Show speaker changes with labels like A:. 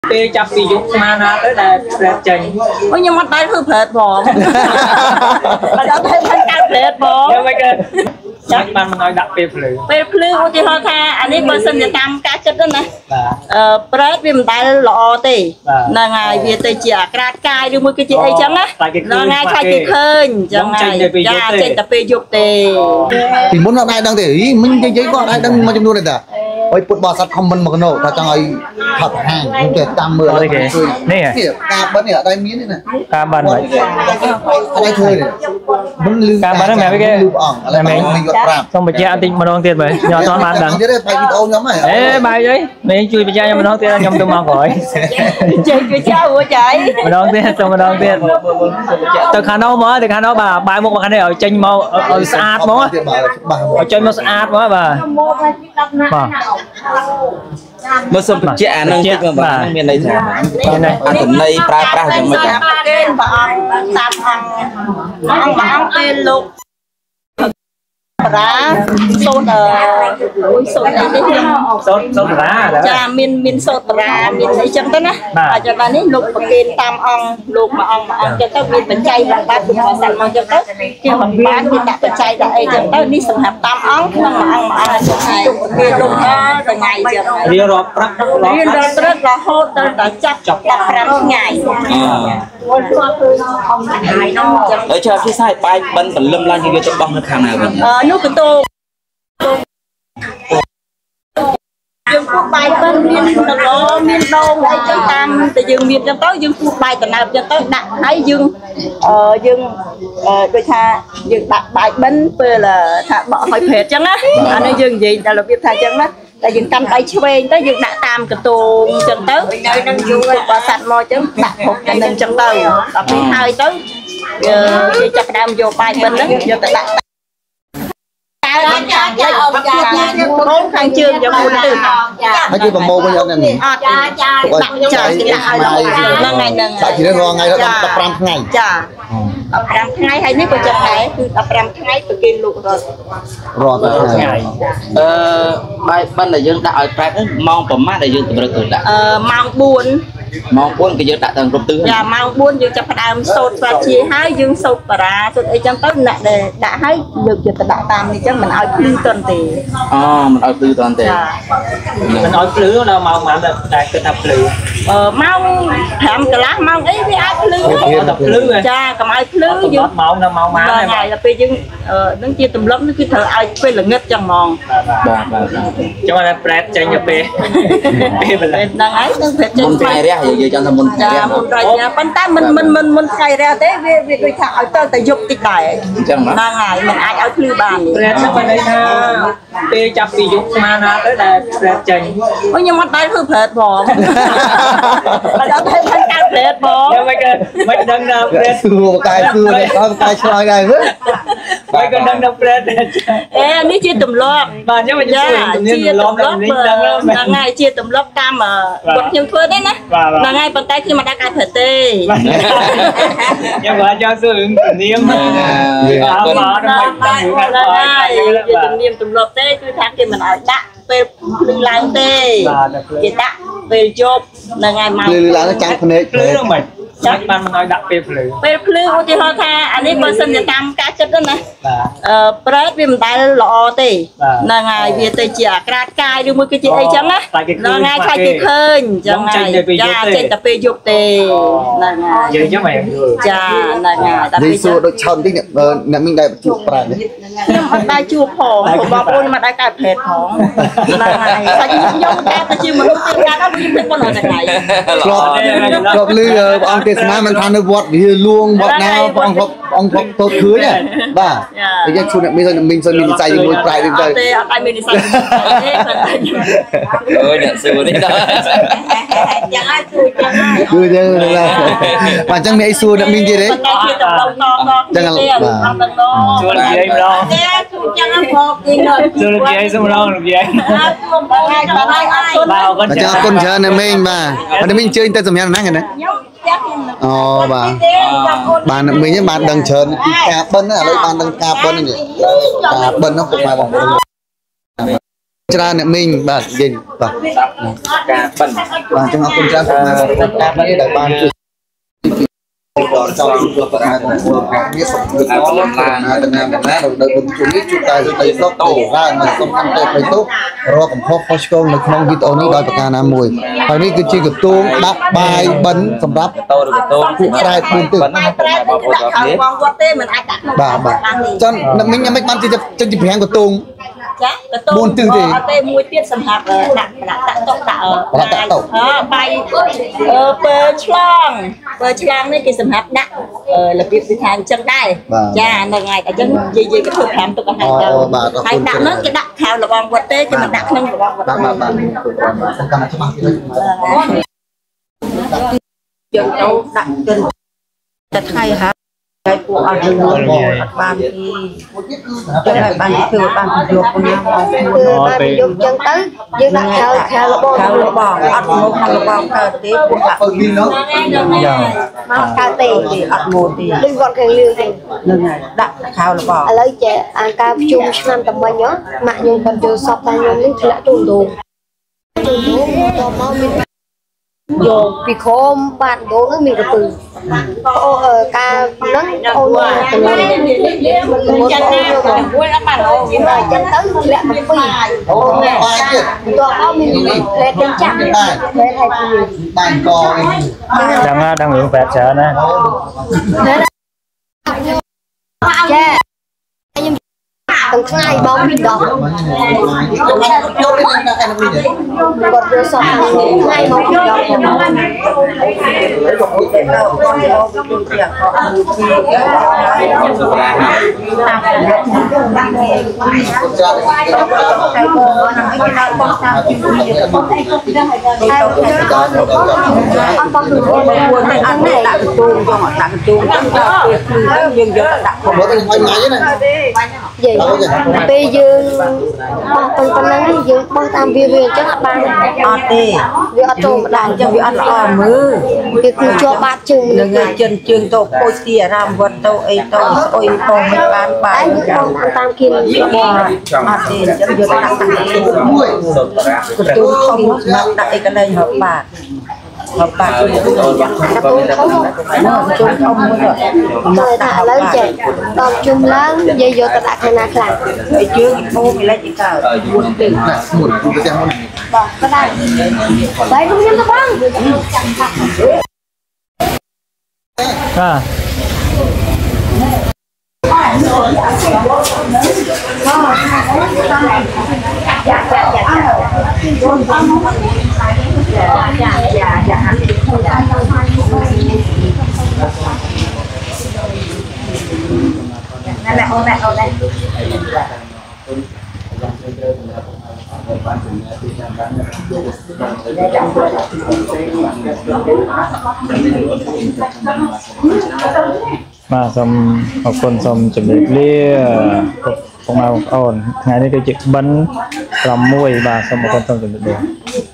A: ពេលចាប់ពីយុគស្មានណាទៅដែលប្រែចេញអូខ្ញុំអត់ដែរធ្វើប្រែផងបើអត់ធ្វើមិនកើតប្រែផងយ៉ាងម៉េចក៏ចាក់បានមិនឲ្យដាក់ពេលភ្លឺឧទាហរណ៍ថាអានេះបើសិនជាតាមការគិតទៅណាប្រែវាមិនដែលល្អទេហ្នឹងហើយវាទៅជាអាក្រាតកាយឬមួយគឺជាអីចឹងណាហ្នឹងហើយខ្លាចគេឃើញចឹងហើយចាចេញតែពេលយប់ទេ
B: ពីមុនអត់ដែរដឹងទេមិញនិយាយក៏អត់ដែរដឹងមួយចំនួនទេតាអុយពុតបោះសัตว์ខមមិនមកណូថាចង់ឲ្យថតហាងខ្ញុំចេះតាមមើលនេះការបិណ្ឌនេះអត់ដែរមានទេណា
A: ការបិណ្ឌហ្នឹង
B: អត់ដែរធ្វើទេមិនលឺ
A: ការបិណ្ឌហ្នឹងគេ
B: លឺអងឥឡូវខ្ញុំយកប្រាប់
A: សូមបញ្ជាក់បន្តិចម្ដងទៀតមើលខ្ញុំអត់ទាន់បានដឹង
B: ទៀតទេបាយវីដេអូខ្ញុំហ៎
A: អេបាយអីនេះជួយបញ្ជាក់ខ្ញុំម្ដងទៀតខ្ញុំទៅមកក្រោយជួយចៅរួចហើយម្ដងទៀតទៅម្ដងទៀតទៅខាងនោះមកទៅខាងនោះបាទបាយមុខមកខាងនេះឲ្យចេញមកឲ្យស្អាតមកឲ្យចេញមកស្អាតមកបាទ
C: មើលសុំបញ្ជាក់អានឹងតិចមើលបាទមានន័យថាអត្ថន័យប្រើប្រាស់យ៉ាងម៉េច
A: គេព្រះអង្គតាមអង្គពេលលោកប្រាសូត្រសូត្រអីនេះសូត្រប្រាចាមានសូត្រប្រាមានអីចឹងទៅណាអញ្ចឹងដល់នេះលោកប្រគេនតាមអង្គលោកមួយអង្គចឹងទៅមានបច្ច័យបំបត្តិពីសាសនាចឹងទៅគេបំបត្តិគេដាក់បច្ច័យដាក់អីចឹងទៅនេះសម្រាប់តាមអង្គក្នុងមួយអង្គហើយលោកប្រគេនលោកថ្ងៃចឹងរៀនរាប់ព្រឹករហូតទៅដល់ចាប់15ថ្ងៃ
C: ហើយចូលពីសាយបាយបិណ្ឌព្រលឹមឡើងយើងយកទៅបោះនៅខាងណាវិញ
A: នោះកតោយើងពុះបាយបិណ្ឌមានដងមានដងអីចឹងតាមតែយើងមានចឹងទៅយើងពុះបាយតំណើបចឹងទៅដាក់ហើយយើងដូចថាយើងដាក់បាយបិណ្ឌពេលថាបកឲ្យព្រែតចឹងណាអានេះយើងនិយាយតែរបៀបថាចឹងណាតែយើងកាន់ដៃឆ្វេងទៅយើងដាក់តាមកតោងចឹងទៅនៅនឹងយូរបើសัตว์មកចឹងដាក់គ្រប់ទៅនឹងចឹងទៅដល់ពេលហើយទៅគេចាប់ផ្ដើមយកបាយបិណ្ឌហ្នឹងយកទៅដាក់ខាងជើងយកមុនទៅ
B: ហើយគេប្រមូលវិញអត់នេះ
A: អត់ចាដាក់ឲ្យហ្នឹងថ្ងៃហ្នឹង
B: ដាក់ជារងថ្ងៃដល់15ថ្ងៃ
A: ចា15ថ្ងៃហើយនេះក៏ចិត្តដែរគឺ15ថ្ងៃប្រគេនលោករត់
B: ថ្ងៃ
C: បាយបិណ្ឌដែលយើងដាក់ឲ្យប្រែតម៉ោងប្រហែលដែលយើងតម្រូវទៅដាក់
A: ម៉ោង4
C: ក៏យើងដាក់ទាំងគ្រប់ទិស
A: ចាម៉ោង4យើងចាប់ផ្ដើមសូត្រស្វាជាហើយយើងសូត្របារាសូត្រអីចឹងទៅអ្នកដែលដាក់ឲ្យលើកយកទៅដាក់តាមនេះចឹងមិនឲ្យភ្លឺតន់ទេ
C: មិនឲ្យភ្លឺតន់ទេ
A: មិនឲ្យភ្លឺដល់ម៉ោងប៉ុន្មានតែគិតថាភ្លឺម៉ោង5កន្លះម៉ោងអីវាអាចភ្លឺចាកុំឲ្យភ្លឺយើងម៉ោងដល់ម៉ោងប៉ុន្មានហើយដល់ពេលយើងនឹងជាទម្លាប់នេះគឺត្រូវឲ្យពេលល្ងឹតចឹងហ្មង
C: បាទ
A: ចាំតែប្រែតចេញទៅពេលហ្នឹងហើយនឹងប្រែតចេញ
C: ថ្ងៃរះយើងចង់ថាមុនថ្ងៃរះ
A: មុនថ្ងៃរះប៉ុន្តែមិនថ្ងៃរះទេវាដូចថាឲ្យទៅយប់តិចដែរ
C: អញ្ចឹង
A: ហ្នឹងហើយមិនអាចឲ្យភ្លឺបានប្រែតបានន័យថាពេលចាប់ពីយុគស្មានណាទៅដែលប្រែតចេញអូខ្ញុំអត់ដែរធ្វើប្រែតផងបើអត់ធ្វើមិនកើតប្រែតផងយ៉ាងម៉េចក៏មិនដឹងថាប្រែត
B: សួរបកាយឆ្លើយដែរមើល
A: មិនក៏ដឹងថាប្រែតនេះជាទម្លាប់
C: បាទខ្ញុំជាទម្លាប់
A: ហ្នឹងហើយជាទម្លាប់តាមគាត់ខ្ញុំធ្វើទេណាហ្នឹងហើយប៉ុន្តែខ្ញុំមិនដឹងអាចប្រែតទេខ្ញុំគាត់ចង់សួររឿងជំនាញមកដល់មកដល់ហើយជាជំនាញទម្លាប់ទេគឺថាគេមិនឲ្យដាក់ពេលភ្លឺឡើងទេគេដាក់ពេលយប់ហ្នឹងហើយមក
B: ភ្លឺឡើងចាំងភ្នែក
A: ភ្លឺហ្នឹងមិនចាក់បានមិនឲ្យដាក់ពេលភ្លឺឧទាហរណ៍ថាអានេះបើសិនជាតាមការគិតទៅណាប្រែតវាមិនដែលល្អទេហ្នឹងហើយវាទៅជាអាក្រាតកាយឬមួយគឺជាអីចឹងណាហ្នឹងហើយខ្លាចគេឃើញចឹងហើយចាចេញតែពេលយប់ទេហ្នឹងហើយយើងចឹងមែនចាហ្នឹងហើយ
B: តែពេលសួរដូចឆោតបន្តិចអ្នកមីងដែរជួបប្រែត
A: ខ្ញុំអត់ដែរជួបផងបងប្អូនមិនដែរកើតប្រែតផងហ្នឹងហើយតែខ្ញុំតែជាមនុស្សទៀតដែរខ្ញុំពេញប៉ុណ្ណឹងថ្ងៃ
B: ធ្លាប់លឺបងអង្គទេសនាមិនថានៅវត្តវាលួងវត្តណាបងអង្គតូតឃើញបាទតែយើងជួបអ្នកមីងសិនមាននិស័យជាមួយប្រែតវិញទៅ
A: ទេអត់ដែរមាននិស័យទេ
C: អូយអ្នកសួរនេះដល់
A: យ៉ាងហើយគឺ
B: ចឹងបាទអញ្ចឹងមានអីសួរអ្នកមីងទៀតទេ
A: ចឹងបាទ
C: សួរនិយាយម្ដង
A: ទេគឺចឹងផងគេ
C: សួរនិយាយសម្ដងនិយាយ
B: បាទអរគុណច្រើនអ្នកមីងបាទអ្នកមីងអញ្ជើញទៅសម្រាប់ណាហ្នឹង
A: ខ្ញុំ
B: អូបាទបានមីងបានដឹងច្រើនពីការបិណ្ឌឥឡូវបានដឹងការបិណ្ឌនេះការបិណ្ឌនោះពុកម៉ែបងប្អូន ra nè mình bạn gì bạn
C: cả bẩn
B: bạn chẳng học cùng ra các bạn để bạn trong vừa vận hành của nghĩa sống được nó là dengan mana đợi một chút ít chúng ta sẽ thấy nó tổ ra mà không ăn tệ phải tốt rồi cũng khó khó công được mong video này đòi bạc nam mùi hồiนี้คือชีกับตู้ดับใบบันสำหรับตู้ผู้ใครบุญตึกบ่าจนมิ้งยังไม่มันจะแพงกว่าตู้buồn từ thì
A: tê muối tiết sầm hạt đặt tạ tộc bay bơ chlang này cái sầm hạt đặt là việc đi hàng chân đây cha là ngày cả chân gì cái thực làm tôi có hai đặt nó cái đặt thao là bong quạt tê cho mình đặt nâng là bong chân đâu đặt chân đặt hay hả cái của anh ban thì cái ban thì ban thì dục của nhau ban thì dục chân tới nhưng đặt theo là bong ăn một hàng là bong cà tí của bạn cà tí thì ăn một thì liên quan cái liều thì đặt theo là bong lấy trẻ ăn cà chung năm tầm bao nhiêu mà nhưng còn chưa sắp tay nhưng lính lại trùng đồ vô vì khó bạn đố nữa mình từ ca nắng ôn từ một vui lắm bạn nhưng mà chân tới lại một phi toàn có mình lên đến chạm lên thầy
B: bàn cò
D: đang hưởng vẹt sợ nè
A: từng ngày bông mình đọc bật vô xong ngày bông mình đọc bây giờ tầng năng giờ bao tam việc chắc ban việc trộm đàn cho việc ăn lò mứ việc cho bát chừng người chân chừng tổ côi xìa làm vật tổ ấy tổ ôi tổ mình bán bài ăn tam kia bò tiền cho việc ăn tôi không đại cái này hợp bạc hợp bạc tôi đã lớn chạy còn chung lớn dây vô ta đặt hay nát lại phải chưa ô mình lấy chỉ cờ buồn tiền
B: buồn cái xem
A: bỏ cái này đấy không nhân nó
D: mà xong học con xong chuẩn bị lia không nào ổn ngày nay cái chuyện bắn làm môi và xong một con xong chuẩn bị đồ